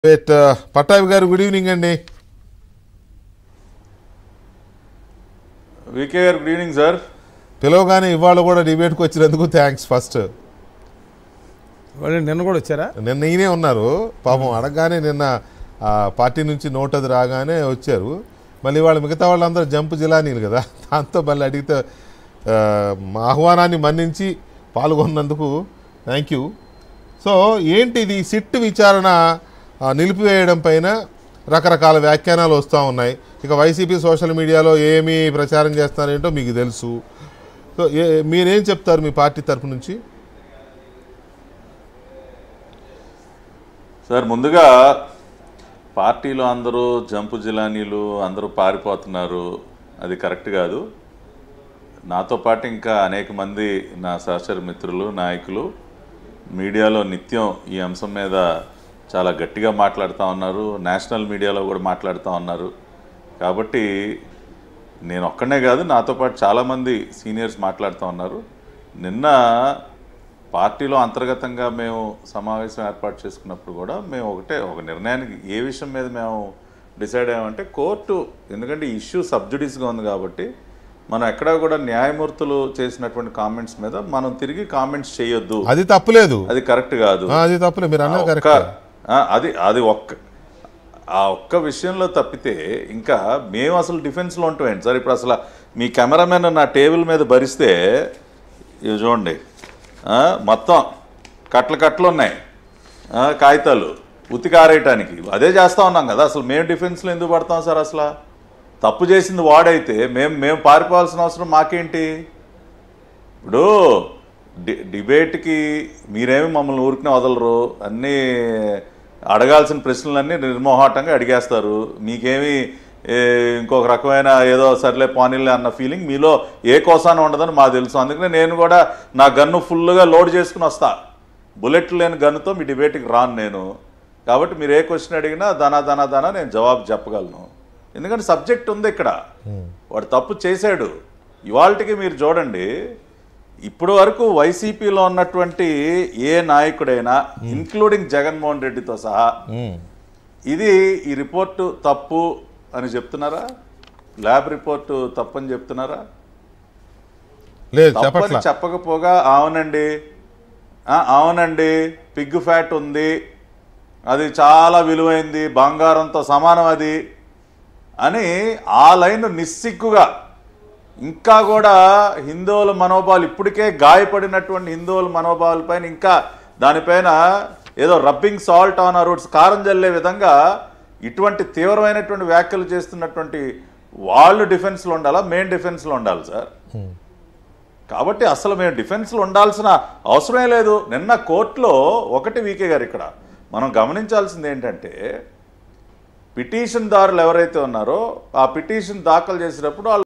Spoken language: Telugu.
పట్టాభి గారు గుడ్ ఈవినింగ్ అండి. వికే గారు గుడ్ ఈవినింగ్ సార్. పిలవగానే ఇవాళ కూడా డిబేట్కి వచ్చినందుకు థ్యాంక్స్. ఫస్ట్ నిన్న కూడా వచ్చారా? నిన్న ఈయనే ఉన్నారు పాపం. అడగగానే నిన్న పార్టీ నుంచి నోట్ అది రాగానే వచ్చారు. మళ్ళీ వాళ్ళు మిగతా వాళ్ళందరూ జంపు జిలానీలు కదా, దాంతో మళ్ళీ అడిగితే మా ఆహ్వానాన్ని మన్నించి పాల్గొన్నందుకు థ్యాంక్ యూ. సో ఏంటి ఇది సిట్ విచారణ నిలిపివేయడం పైన రకరకాల వ్యాఖ్యానాలు వస్తూ ఉన్నాయి. ఇక వైసీపీ సోషల్ మీడియాలో ఏమి ప్రచారం చేస్తారేంటో మీకు తెలుసు. సో మీరేం చెప్తారు మీ పార్టీ తరఫు నుంచి? సార్, ముందుగా పార్టీలో అందరూ జంపు జిలానీలు అందరూ పారిపోతున్నారు, అది కరెక్ట్ కాదు. నాతో పాటు ఇంకా అనేక మంది నా సహచర మిత్రులు నాయకులు మీడియాలో నిత్యం ఈ అంశం మీద చాలా గట్టిగా మాట్లాడుతూ ఉన్నారు. నేషనల్ మీడియాలో కూడా మాట్లాడుతూ ఉన్నారు. కాబట్టి నేను ఒక్కనే కాదు, నాతో పాటు చాలామంది సీనియర్స్ మాట్లాడుతూ ఉన్నారు. నిన్న పార్టీలో అంతర్గతంగా మేము సమావేశం ఏర్పాటు చేసుకున్నప్పుడు కూడా మేము ఒక నిర్ణయానికి ఏ విషయం మీద మేము డిసైడ్ అయ్యామంటే కోర్టు, ఎందుకంటే ఇష్యూ సబ్జుడిస్గా ఉంది కాబట్టి మనం ఎక్కడా కూడా న్యాయమూర్తులు చేసినటువంటి కామెంట్స్ మీద మనం తిరిగి కామెంట్స్ చేయొద్దు. అది తప్పులేదు, అది కరెక్ట్ కాదు. అది తప్పులేదు, మీరు అన్నది కరెక్ట్. అది ఒక్క విషయంలో తప్పితే ఇంకా మేము అసలు డిఫెన్స్లో ఉంటామండి సార్. ఇప్పుడు అసలు మీ కెమెరామెన్ నా టేబుల్ మీద భరిస్తే ఇవి చూడండి, మొత్తం కట్టలు ఉన్నాయి కాగితాలు ఉతికి ఆరేయటానికి. అదే చేస్తూ ఉన్నాం కదా. అసలు మేము డిఫెన్స్లో ఎందుకు పడతాం సార్? అసలు తప్పు చేసింది వాడైతే మేము పారిపోవాల్సిన అవసరం మాకేంటి? ఇప్పుడు డిబేట్కి మీరేమి మమ్మల్ని ఊరికనే వదలరు, అన్నీ అడగాల్సిన ప్రశ్నలన్నీ నిర్మోహాటంగా అడిగేస్తారు. మీకేమి ఇంకొక రకమైన ఏదో సర్లే పానీలే అన్న ఫీలింగ్ మీలో ఏ కోసాన ఉండదని మాకు తెలుసు. అందుకనే నేను కూడా నా గన్ను ఫుల్గా లోడ్ చేసుకుని వస్తా. బుల్లెట్లు లేని గన్నుతో మీ డిబేట్కి రాను నేను. కాబట్టి మీరు ఏ క్వశ్చన్ అడిగినా దానా నేను జవాబు చెప్పగలను. ఎందుకంటే సబ్జెక్ట్ ఉంది ఇక్కడ. వాడు తప్పు చేశాడు. ఇవాళకి మీరు చూడండి, ఇప్పుడు వరకు వైసీపీలో ఉన్నటువంటి ఏ నాయకుడైనా ఇంక్లూడింగ్ జగన్మోహన్ రెడ్డితో సహా ఈ రిపోర్టు తప్పు అని చెప్తున్నారా? ల్యాబ్ రిపోర్టు తప్పని చెప్తున్నారా? తప్పని చెప్పకపోగా అవునండి పిగ్ ఫ్యాట్ ఉంది, అది చాలా విలువైంది, బంగారంతో సమానం అది అని ఆ లైన్ నిస్సిగ్గుగా ఇంకా కూడా హిందువుల మనోభావాలు, ఇప్పటికే గాయపడినటువంటి హిందువుల మనోభావాలపైన ఇంకా దానిపైన ఏదో రబ్బింగ్ సాల్ట్ ఆన్ రూట్స్, కారం జల్లే విధంగా ఇటువంటి తీవ్రమైనటువంటి వ్యాఖ్యలు చేస్తున్నటువంటి వాళ్ళు డిఫెన్స్లో ఉండాలా? మేము డిఫెన్స్లో ఉండాలి సార్. కాబట్టి అసలు మేము డిఫెన్స్లో ఉండాల్సిన అవసరమే లేదు. నిన్న కోర్టులో వీకే గారు ఇక్కడ మనం గమనించాల్సింది ఏంటంటే, పిటిషన్దారులు ఎవరైతే ఉన్నారో ఆ పిటిషన్ దాఖలు చేసినప్పుడు